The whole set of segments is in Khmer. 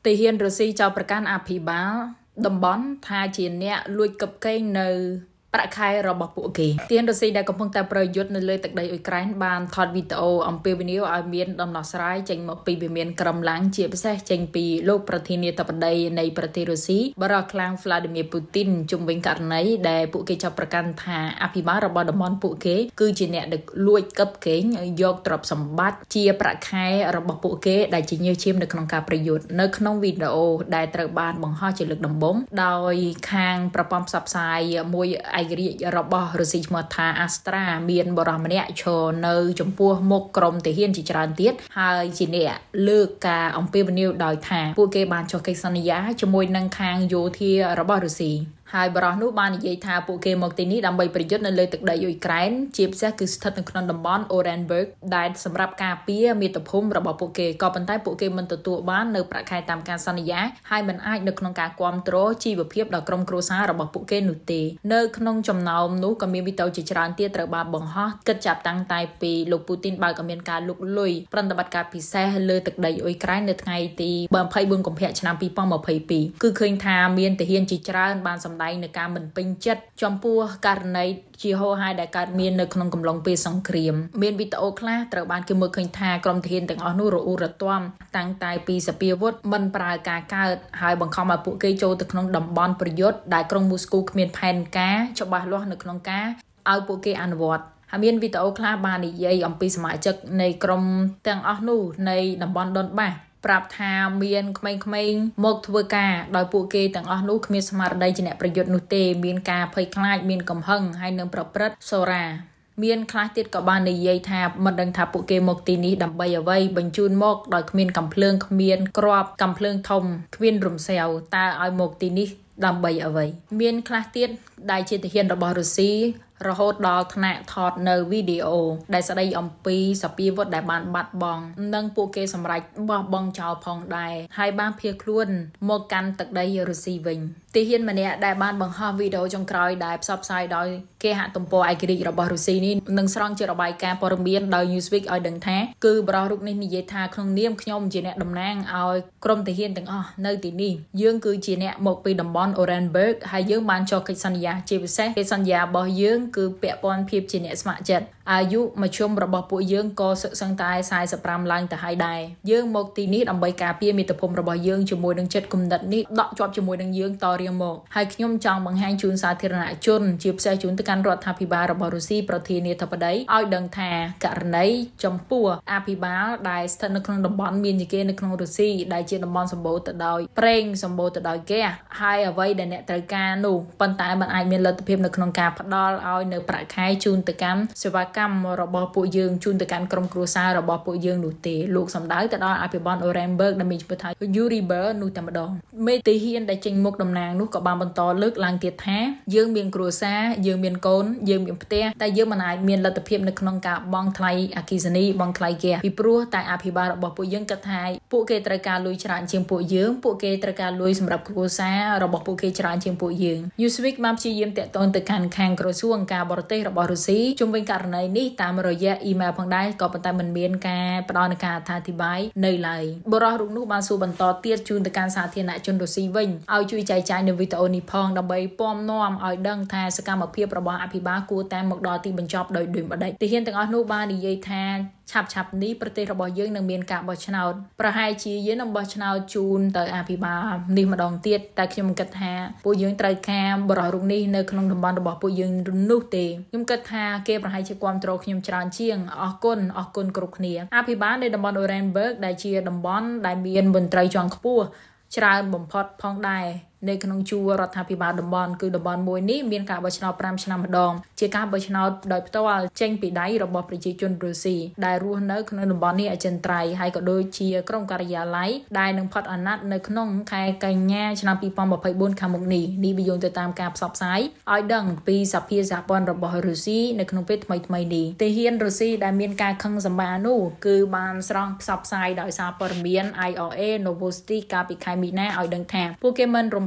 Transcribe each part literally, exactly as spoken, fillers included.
Tây Hiên Russia choประกันอภิบาลតំបន់ថាជាអ្នកលួចកឹបកេងនៅប្រាក់ខែរបស់ពួកគេទានរុស្ស៊ីដែលកំពុងតែប្រយុទ្ធនៅលើទឹកដីអ៊ុយក្រែនបានថតវីដេអូអំពីវិនិយោគឲ្យមានដំណោះស្រាយចេញមកពីវិមានក្រំឡាំងជាពិសេសចេញពីលោកប្រធានាធិបតីនៃប្រទេសរុស្ស៊ីបារ៉ាខ្លាំង Vladimir Putin ជុំវិញករណីដែលពួកគេចាប់ប្រកាន់ថាអភិបាលរបស់តំបន់ពួកគេគឺជាអ្នកដែលលួចកឹបកេងយកទ្រព្យសម្បត្តិជាប្រាក់ខែរបស់ពួកគេដែលជាញើសឈាមនៅក្នុងការប្រយុទ្ធនៅក្នុងវីដេអូដែលត្រូវបានបង្ហោះជាលើកដំបូងដោយខាងប្រព័ន្ធផ្សព្វផ្សាយមួយឯករាជ្យរបស់រុស្ស៊ីឈ្មោះថា Astra មានបរិសម្នាក់ឈរនៅចំពោះមុខក្រុមទាហានជាច្រើនទៀតហើយជាអ្នកលើកការអំពាវនាវដោយថាពួកគេបានចុះកិច្ចសន្យាជាមួយនឹងខាងយោធារបស់រុស្ស៊ីហើយបរិះនោះបាននិយាយថាពួកគេមកទីនេះដើម្បីប្រយុទ្ធនៅលើទឹកដីអ៊ុយក្រែនជាពិសេសគឺស្ថិតនៅក្នុងតំបន់ Orenburg ដែលសម្រាប់ការពារមាតុភូមិរបស់ពួកគេក៏ប៉ុន្តែពួកគេមិនទទួលបាននៅប្រាក់ខែតាមការសន្យាហើយមិនអាចនៅក្នុងការគ្រប់គ្រងជីវភាពដល់ក្រុមគ្រួសាររបស់ពួកគេនោះទេនៅក្នុងចំណោមនោះក៏មានវីដេអូជាច្រើនទៀតត្រូវបានបង្ហោះគិតចាប់តាំងតែពីលោកពូទីនបើក៏មានការលុកលុយប្រតិបត្តិការពិសេសលើទឹកដីអ៊ុយក្រែននៅថ្ងៃទីยี่สิบสี่កុម្ភៈឆ្នាំยี่สิบยี่สิบสองគឺឃើញថាមានទាហានជាច្រើនបានសម្ដែងនៅការមិនពេញចិត្តចំពោះករណីជាហោហាយដែលកើតមាននៅក្នុងកំឡុងពេលសង្គ្រាមមានវីដេអូខ្លះត្រូវបានគេមើលឃើញថាក្រុមទាហានទាំងអស់នោះរអ៊ូរទាំតាំងតែពីសពាវុធមិនប្រើការកើតហើយបង្ខំឲ្យពួកគេចូលទៅក្នុងតំបន់ប្រយុទ្ធដែលក្រុងមូស្គូគ្មានផែនការច្បាស់លាស់នៅក្នុងការឲ្យពួកគេអនុវត្តហើយមានវីដេអូខ្លះបាននិយាយអំពីសមាជិកនៃក្រុមទាំងអស់នោះនៃតំបន់ដុនបាសប្រាប់ថាមានក្មេងៗមកធ្វើការដោយពួកគេទាំងអស់នោះគ្មានស្មារតីជាអ្នកប្រយុទ្ធនោះទេមានការភ័យខ្លាចមានកំហឹងហើយនឹងប្រព្រឹត្តសូរាមានខ្លះទៀតក៏បាននិយាយថាមិនដឹងថាពួកគេមកទីនេះដើម្បីអ្វីបញ្ជូនមកដោយគ្មានកំភ្លើងគ្មានគ្រាប់កំភ្លើងធំគ្មានរំសាវតើឲ្យមកទីនេះដើម្បីអ្វីមានខ្លះទៀតដែលជាទាហានរបស់រុស្ស៊ីរហូតដល់ថ្នាក់ថតនៅវីដេអូដែលស្ដីអំពីសពាវុធដែលបានបាត់បង់និងពួកគេសម្រេចបោះបង់ចោលផងដែរហើយបានភៀសខ្លួនមកកាន់ទឹកដីរុស្ស៊ីវិញទាហានម្នាក់ដែលបានបង្ហោះវីដេអូចុងក្រោយដែលផ្សព្វផ្សាយដោយគេហទំព័រឯករាជ្យរបស់រុស្ស៊ីនេះនឹងស្រង់ជារបាយការណ៍ព័ត៌មានដោយ Newsweek ឲ្យដឹងថាគឺបរិះរូបនេះនិយាយថាក្នុងនាមខ្ញុំជាអ្នកតំណាងឲ្យក្រុមទាហានទាំងអស់នៅទីនេះយើងគឺជាអ្នកមកពីតំបន់ Orenburg ហើយយើងបានចុះកិច្ចសន្យាជាពិសេសកិច្ចសន្យារបស់យើងគឺពាក់ព័ន្ធភាពជាអ្នកស្ម័គ្រចិត្តអាយុមធ្យមរបស់ពួកយើងក៏សឹកសឹងតែสี่สิบห้าឡើងទៅហើយដែរយើងមកទីនេះដើម្បីការពារមាតុភូមិរបស់យើងជាមួយនឹងចិត្តគំនិតនេះដកជាប់ជាមួយនឹងយើងតរៀងមកហើយខ្ញុំចង់បង្ហាញជូនសាធារណជនជាពិសេសជូនទៅកាន់រដ្ឋាភិបាលរបស់រុស្ស៊ីប្រធានាធិបតីឲ្យដឹងថាករណីចំពោះអភិបាលដែលស្ថិតនៅក្នុងតំបន់មានជាគេនៅក្នុងរុស្ស៊ីដែលជាតំបន់សម្បូរទៅដោយប្រេងសម្បូរទៅដោយហ្គាសហើយអ្វីដែលអ្នកត្រូវការនោះប៉ុន្តែมันអាចមានលទ្ធភាពនៅក្នុងការផ្ដល់ឲ្យនៅប្រាក់ខែជូនទៅកាន់សេវាកម្មរបស់ពួកយើងជូនទៅកាន់ក្រុមគ្រួសាររបស់ពួកយើងនោះទេលោកសម្ដៅទៅដល់អភិបាល Orenburg ដែលមានឈ្មោះថា Yuri Ber នោះតែម្ដងមេទាហានដែលចេញមុខតំណាងនោះក៏បានបន្តលើកឡើងទៀតថាយើងមានគ្រួសារយើងមានកូនយើងមានផ្ទះតែយើងមិនអាចមានលទ្ធភាពនៅក្នុងការបង់ថ្លៃអគ្គិសនីបង់ថ្លៃហ្គាសពីព្រោះតែអភិបាលរបស់ពួកយើងគិតថាពួកគេត្រូវការលុយច្រើនជាងពួកយើងពួកគេត្រូវការលុយសម្រាប់គ្រួសាររបស់ពួកគេច្រើនជាងពួកយើង Newsweek បានព្យាយាមតាក់ទងទៅកាន់ខាងក្រសួងការបរទេសរបស់រុស្ស៊ីជុំវិញករណីនេះតាមរយៈអ៊ីមែលផងដែរក៏ប៉ុន្តែមិនមានការផ្ដល់នូវការអត្ថាធិប្បាយនៅឡើយបរិះរូបនោះបានសួរបន្តទៀតជូនទៅកាន់សាធារណជនរុស្ស៊ីវិញឲ្យជួយចែកចាយនៅវីដេអូនេះផងដើម្បីពំនាំឲ្យដឹងថាសកម្មភាពរបស់អភិបាលគួរតែមកដល់ទីបញ្ចប់ដោយដូចម្ដេចទាហានទាំងអស់នោះបាននិយាយថាឆាប់ឆាប់នេះប្រទេសរបស់យើងនឹងមានការបោះឆ្នោតប្រហែលជាយើងនឹងបោះឆ្នោតជូនទៅអភិបាលនេះម្ដងទៀតតែខ្ញុំគិតថាពួកយើងត្រូវការបរិះរូបនេះនៅក្នុងតំបន់របស់ពួកយើងនោះទេខ្ញុំគិតថាគេប្រហែលជាគ្រប់គ្រងខ្ញុំច្រើនជាងអរគុណអរគុណគ្រប់គ្នាអភិបាលនៃតំបន់ Orenburg ដែលជាតំបន់ដែលមានមន្ត្រីជាន់ខ្ពស់ច្រើនបំផុតផងដែរនៅក្នុងជួររដ្ឋាភិបាលតំបន់គឺតំបន់មួយនេះមានការបោះឆ្នោតfiveឆ្នាំម្ដងជាការបោះឆ្នោតដោយផ្ទាល់ចេញពីដៃរបស់ប្រជាជនរុស្ស៊ីដែលរស់នៅក្នុងតំបន់នេះអចិន្ត្រៃយ៍ហើយក៏ដូចជាក្រុមការិយាល័យដែលនឹងផុតអាណត្តិនៅក្នុងខែកញ្ញាឆ្នាំยี่สิบยี่สิบสี่ខាងមុខនេះនេះបញ្យល់ទៅតាមការផ្សព្វផ្សាយឲ្យដឹងពីសភាសហព័ន្ធរបស់រុស្ស៊ីនៅក្នុងពេលថ្មីៗនេះទាហានរុស្ស៊ីដែលមានការខឹងសម្បានោះគឺបានស្រង់ផ្សព្វផ្សាយដោយសារព័ត៌មាន I R A Novosti កាលពីខែមីនាឲ្យដឹងថាពួកគេមិនរំ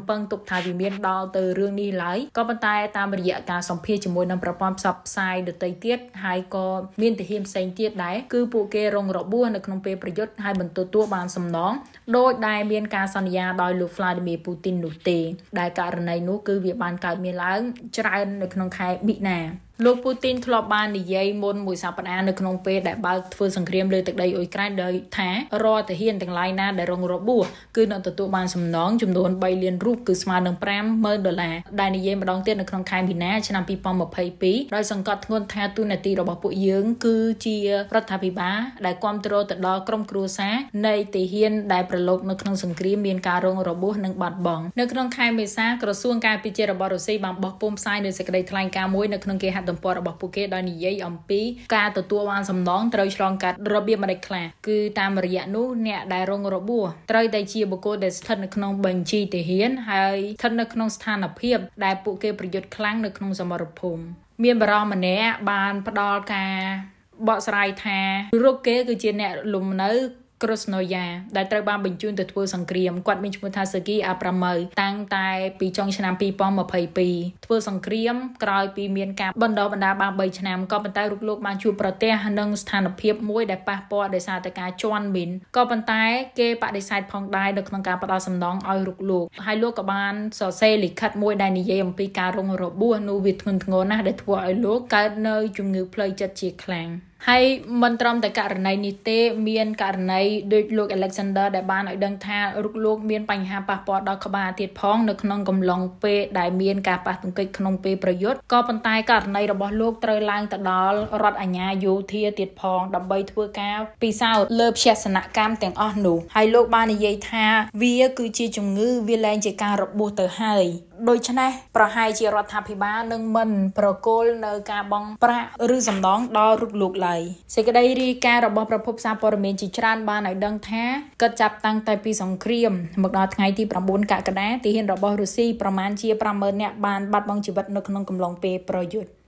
ពឹងទុកថាវាមានដល់ទៅរឿងនេះឡើយក៏ប៉ុន្តែតាមរយៈការសម្ភាសជាមួយនឹងប្រព័ន្ធផ្សព្វផ្សាយដទៃទៀតហើយក៏មានទាហានផ្សេងទៀតដែរគឺពួកគេរងរបួសនៅក្នុងពេលប្រយុទ្ធហើយមិនទទួលបានសំណងដោយដែលមានការសន្យាដោយលោក Vladimir Putin នោះទេដែលករណីនោះគឺវាបានកើតមានឡើងច្រើននៅក្នុងខែមិនិនាលោកពូទីនធ្លាប់បាននិយាយមុនមួយសប្តាហ៍នៅក្នុងពេលដែលបើកធ្វើសង្គ្រាមលើទឹកដីអ៊ុយក្រែនដោយថារដ្ឋទាហានទាំងឡាយណាដែលរងរបួសគឺនឹងទទួលបានសំណងចំនួនបីលានរូបគឺស្មើនឹងប្រាំម៉ឺនដុល្លារដែលនិយាយម្ដងទៀតនៅក្នុងខែមីនាឆ្នាំពីរពាន់ម្ភៃពីរដោយសង្កត់ធ្ងន់ថាទូនាទីរបស់ពួកយើងគឺជារដ្ឋាភិបាលដែលគ្រប់គ្រងទៅដល់ក្រុមគ្រួសារនៃទាហានដែលប្រឡូកនៅក្នុងសង្គ្រាមមានការរងរបួសនិងបាត់បង់នៅក្នុងខែមេសាក្រសួងការពារជាតិរបស់រុស្ស៊ីបានបោះពុម្ពផ្សាយនៅសេចក្តីថ្លែងការណ៍មួយនៅក្នុងគេហទំព័ររបស់ពួកគេដោយនិយាយអំពីការទទួលបានសំណងត្រូវឆ្លងកាត់របៀបម្ដេចខ្លះគឺតាមរយៈនោះអ្នកដែលរងរបួសត្រូវតែជាបុគ្គលដែលស្ថិតនៅក្នុងបញ្ជីទាហានហើយស្ថិតនៅក្នុងស្ថានភាពដែលពួកគេប្រយុទ្ធខ្លាំងនៅក្នុងសមរភូមិមានបរិសម្នាក់បានផ្ដល់ការបកស្រាយថារូបគេគឺជាអ្នកលំនៅKrasnoya ដែលត្រូវបានបញ្ជូនទៅធ្វើសង្គ្រាមគាត់មានឈ្មោះថា Sergei Abramov តាំងតែពីចុងឆ្នាំពីរពាន់ម្ភៃពីរធ្វើសង្គ្រាមក្រោយពីមានការបណ្ដុះបណ្ដាលបានបីឆ្នាំក៏ប៉ុន្តែរូបលោកបានជួបប្រទះនឹងស្ថានភាពមួយដែលប៉ះពាល់ដោយសារតែការជន់មីនក៏ប៉ុន្តែគេបដិសេធផងដែរនៅក្នុងការផ្ដល់សំណងឲ្យរូបលោកហើយលោកក៏បានសរសេរលិខិតមួយដែលនិយាយអំពីការរងរបួសនោះវាធ្ងន់ធ្ងរណាស់ដែលធ្វើឲ្យលោកកើតនៅជំងឺផ្លូវចិត្តជាខ្លាំងហើយមិនត្រឹមតែករណីនេះទេមានករណីដូចលោក Alexander ដែលបានឲ្យដឹងថារូបលោកមានបញ្ហាប៉ះពាល់ដល់ក្បាលទៀតផងនៅក្នុងកំឡុងពេលដែលមានការប៉ះទង្គិចក្នុងពេលប្រយុទ្ធក៏ប៉ុន្តែករណីរបស់លោកត្រូវឡើងទៅដល់រដ្ឋអាជ្ញាយោធាទៀតផងដើម្បីធ្វើការពិសោធន៍លើភស្តុនកម្មទាំងអស់នោះហើយលោកបាននិយាយថាវាគឺជាជំងឺវាលែងជាការរបួសទៅហើយដូច្នេះប្រហែលជារដ្ឋាភិបាលនឹងមិនប្រគល់នៅការបង់ប្រាក់ឬសំណងដល់រូបលោកឡើយសេចក្តីរាយការណ៍របស់ប្រភពសារព័ត៌មានជាច្រើនបានឲ្យដឹងថាគិតចាប់តាំងតែពីសង្គ្រាមមកដល់ថ្ងៃទីប្រាំបួនកក្កដាទាហានរបស់រុស្ស៊ីប្រមាណជាប្រាំម៉ឺននាក់បានបាត់បង់ជីវិតនៅក្នុងកំឡុងពេលប្រយុទ្ធ